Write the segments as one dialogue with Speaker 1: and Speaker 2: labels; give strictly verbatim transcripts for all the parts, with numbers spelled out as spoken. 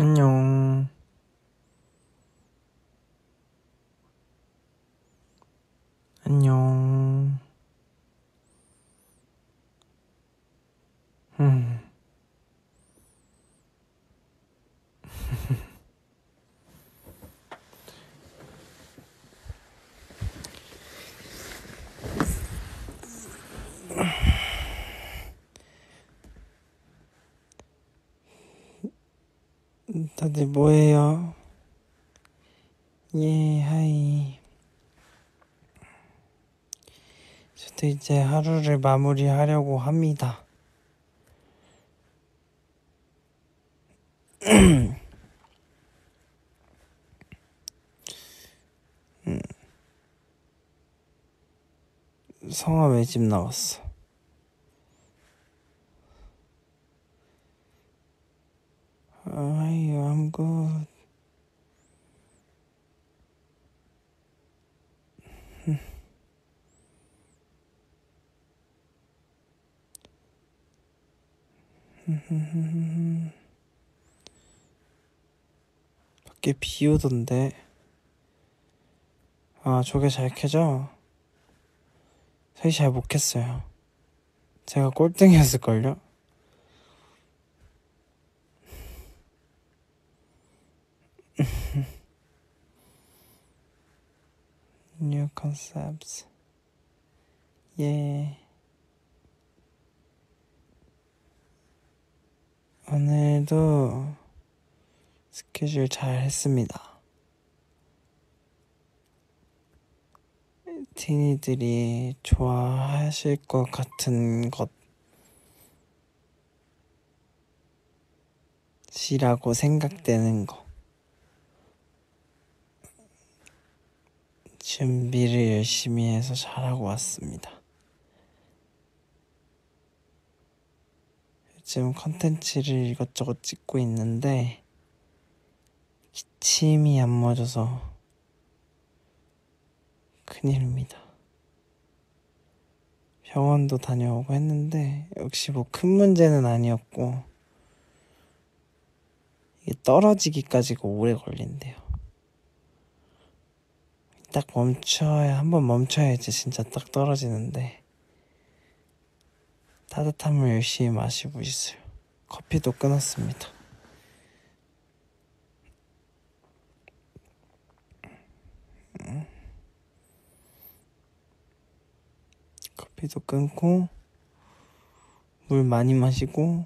Speaker 1: 안녕. 안녕. 음. 다들 뭐해요? 예, 하이. 저도 이제 하루를 마무리하려고 합니다. 음. 성아 외집 나왔어. 아이, I'm good. 밖에 비 오던데. 아, 저게 잘 켜져? 사실 잘 못 켰어요. 제가 꼴등이었을걸요? New concepts. 예. 오늘도 스케줄 잘 했습니다. 티니들이 좋아하실 것 같은 것이라고 생각되는 거. 준비를 열심히 해서 잘하고 왔습니다. 요즘 컨텐츠를 이것저것 찍고 있는데 기침이 안 멎어서 큰일입니다. 병원도 다녀오고 했는데 역시 뭐 큰 문제는 아니었고 이게 떨어지기까지가 오래 걸린대요. 딱 멈춰야 한번 멈춰야지 진짜 딱 떨어지는데 따뜻한 물 열심히 마시고 있어요. 커피도 끊었습니다. 음. 커피도 끊고 물 많이 마시고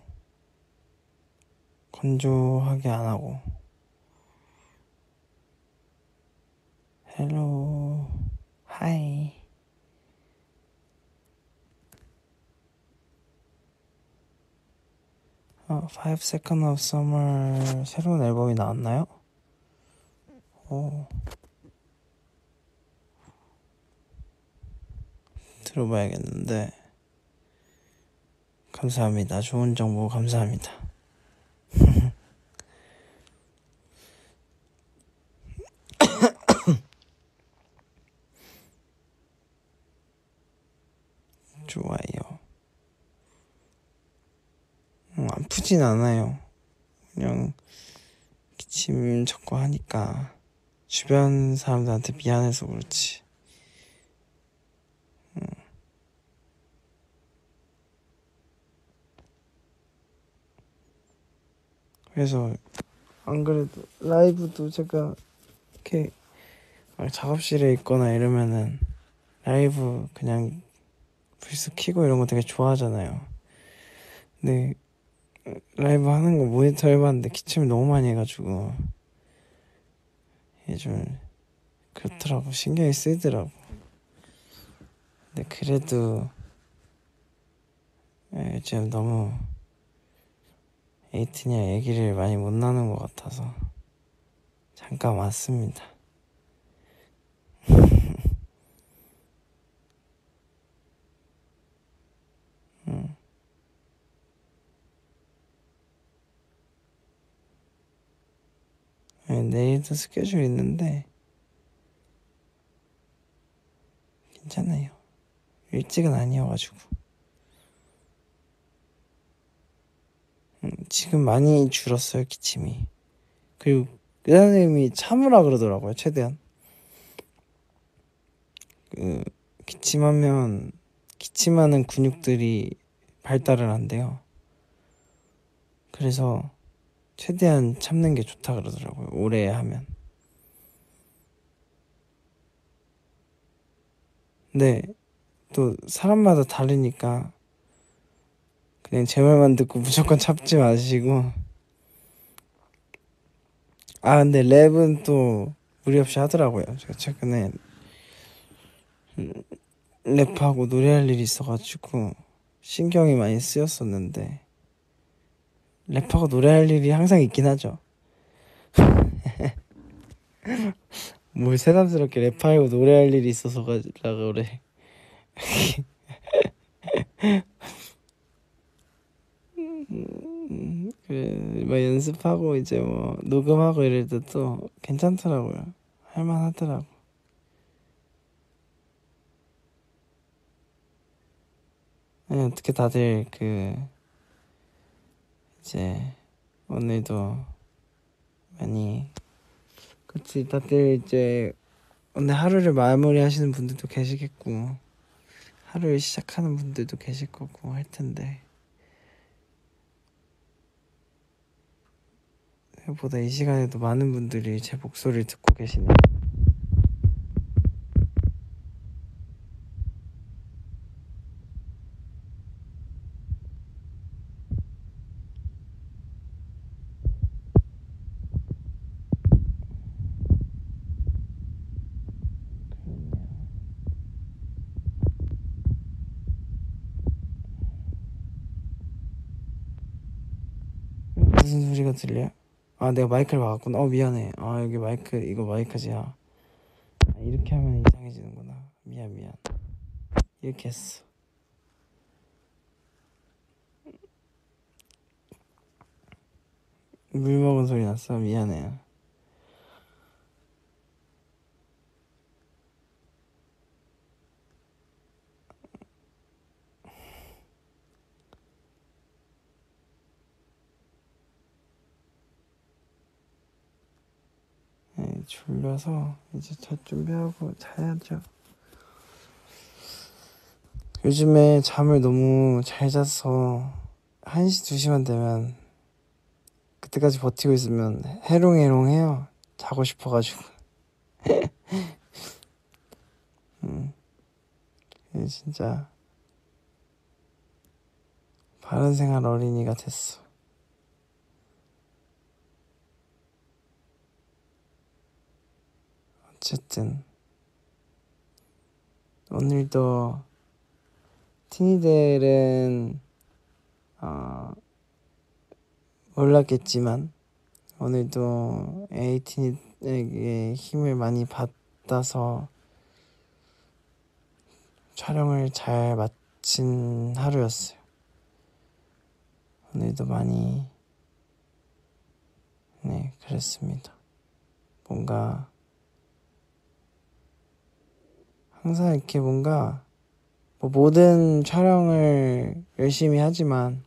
Speaker 1: 건조하게 안 하고. 헬로 하이. 어, Five Seconds of Summer 새로운 앨범이 나왔나요? 오. 들어봐야겠는데. 감사합니다. 좋은 정보 감사합니다. 좋아요. 음, 아프진 않아요. 그냥 기침 자꾸 하니까 주변 사람들한테 미안해서 그렇지. 음. 그래서 안 그래도 라이브도 제가 이렇게 작업실에 있거나 이러면은 라이브 그냥 불스 켜고 이런 거 되게 좋아하잖아요. 근데 라이브 하는 거 모니터 해봤는데 기침을 너무 많이 해가지고 이게 좀 그렇더라고. 신경이 쓰이더라고. 근데 그래도 요즘 너무 에이틴이랑 얘기를 많이 못 나눈 것 같아서 잠깐 왔습니다. 음. 네, 내일도 스케줄 있는데 괜찮아요. 일찍은 아니어가지고. 음, 지금 많이 줄었어요, 기침이. 그리고 의사 선생님이 참으라 그러더라고요. 최대한 그 기침하면 기침하는 근육들이 발달을 한대요. 그래서 최대한 참는 게 좋다 그러더라고요. 오래 하면. 근데 또 사람마다 다르니까 그냥 제 말만 듣고 무조건 참지 마시고. 아 근데 랩은 또 무리 없이 하더라고요. 제가 최근에 랩하고 노래할 일이 있어가지고 신경이 많이 쓰였었는데, 랩하고 노래할 일이 항상 있긴 하죠. 뭘 새삼스럽게 랩하고 노래할 일이 있어서 가지고 그래. 음, 그뭐 연습하고 이제 뭐 녹음하고 이럴 때 또 괜찮더라고요. 할만하더라고. 네, 어떻게 다들 그 이제 오늘도 많이, 그치, 다들 이제 오늘 하루를 마무리 하시는 분들도 계시겠고 하루를 시작하는 분들도 계실 거고 할 텐데, 생각보다 이 시간에도 많은 분들이 제 목소리를 듣고 계시네요. 무슨 소리가 들려요? 아 내가 마이크를 막았구나. 어 미안해. 아 여기 마이크, 이거 마이크지. 아 이렇게 하면 이상해지는구나. 미안 미안. 이렇게 했어. 물 먹은 소리 났어. 미안해요. 네, 졸려서 이제 잘 준비하고 자야죠. 요즘에 잠을 너무 잘 자서 한 시, 두 시만 되면 그때까지 버티고 있으면 해롱해롱해요. 자고 싶어가지고. 음, 진짜 바른생활 어린이가 됐어. 어쨌든 오늘도 티니들은 어, 몰랐겠지만 오늘도 에이틴에게 힘을 많이 받아서 촬영을 잘 마친 하루였어요. 오늘도 많이 네 그랬습니다. 뭔가 항상 이렇게 뭔가 뭐 모든 촬영을 열심히 하지만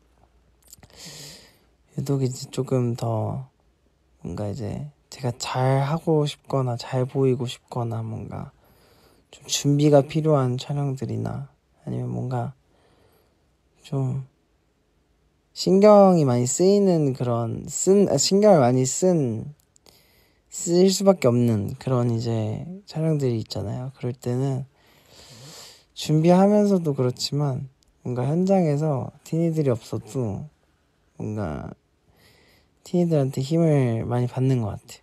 Speaker 1: 유독 이제 조금 더 뭔가 이제 제가 잘 하고 싶거나 잘 보이고 싶거나 뭔가 좀 준비가 필요한 촬영들이나 아니면 뭔가 좀 신경이 많이 쓰이는 그런 쓴 아, 신경을 많이 쓴 쓰일 수밖에 없는 그런 이제 촬영들이 있잖아요. 그럴 때는 준비하면서도 그렇지만 뭔가 현장에서 티니들이 없어도 뭔가 티니들한테 힘을 많이 받는 것 같아요.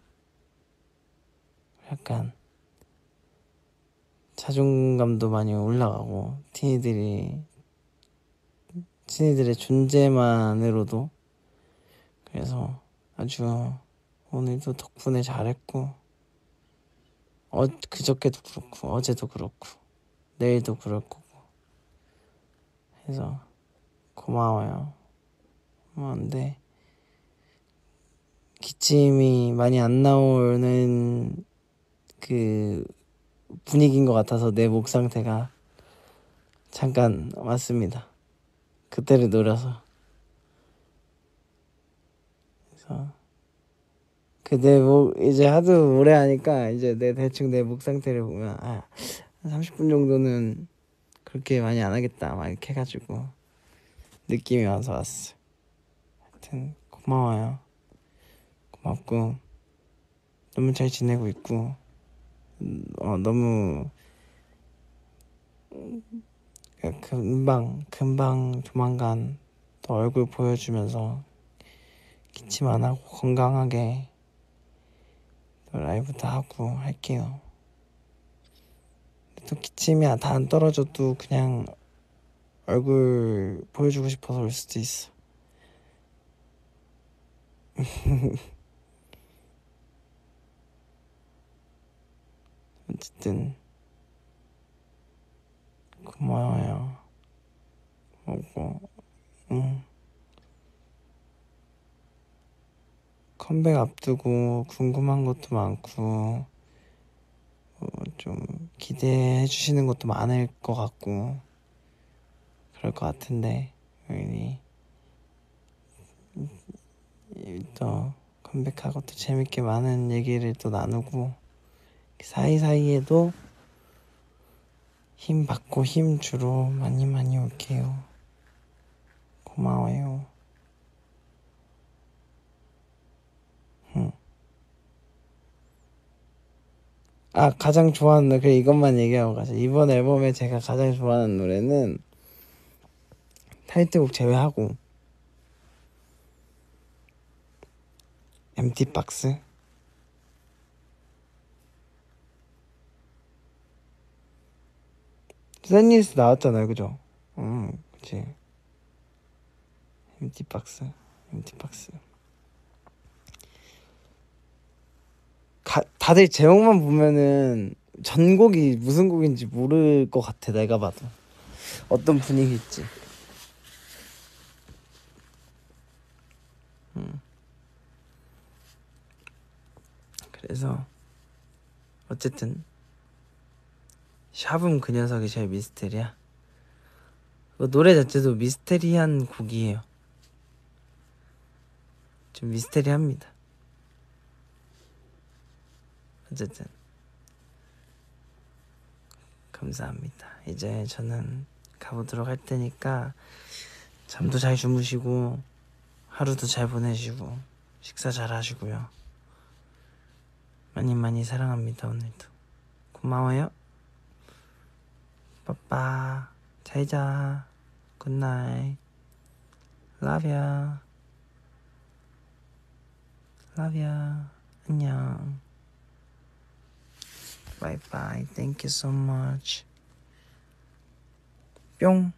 Speaker 1: 약간 자존감도 많이 올라가고 티니들이 티니들의 존재만으로도. 그래서 아주 오늘도 덕분에 잘했고 어 그저께도 그렇고 어제도 그렇고 내일도 그럴 거고 해서 고마워요. 고마운데 기침이 많이 안 나오는 그 분위기인 것 같아서 내 목 상태가 잠깐 왔습니다. 그때를 노려서. 그래서 그 내 목 이제 하도 오래 하니까 이제 내 대충 내 목 상태를 보면 아, 한 삼십 분 정도는 그렇게 많이 안 하겠다 막 이렇게 해가지고 느낌이 와서 왔어. 하여튼 고마워요. 고맙고 너무 잘 지내고 있고 음, 어 너무 금방 금방 조만간 또 얼굴 보여주면서 기침 안 하고 건강하게 또 라이브도 하고 할게요. 또 기침이 다 안 떨어져도 그냥 얼굴 보여주고 싶어서 올 수도 있어. 어쨌든 고마워요. 고맙고 응. 컴백 앞두고 궁금한 것도 많고 어, 좀 기대해 주시는 것도 많을 것 같고 그럴 것 같은데 여기 또 컴백하고 또 재밌게 많은 얘기를 또 나누고 사이사이에도 힘 받고 힘 주러 많이 많이 올게요. 고마워요. 응. 아 가장 좋아하는 노래 그래 이것만 얘기하고 가자. 이번 앨범에 제가 가장 좋아하는 노래는 타이틀곡 제외하고 엠티박스. 샌리스 나왔잖아요 그죠? 응 그치. 엠티박스 엠티박스 가, 다들 제목만 보면은 전곡이 무슨 곡인지 모를 것 같아. 내가 봐도 어떤 분위기일지. 음. 그래서 어쨌든 샵은 그 녀석이 제일 미스테리야. 그 노래 자체도 미스테리한 곡이에요. 좀 미스테리합니다. 어쨌든 감사합니다. 이제 저는 가보도록 할 테니까 잠도 잘 주무시고 하루도 잘 보내시고 식사 잘 하시고요. 많이 많이 사랑합니다. 오늘도 고마워요. 빠빠 잘자. 굿나잇. Love ya. Love ya. 안녕. Bye bye. Thank you so much. 뿅.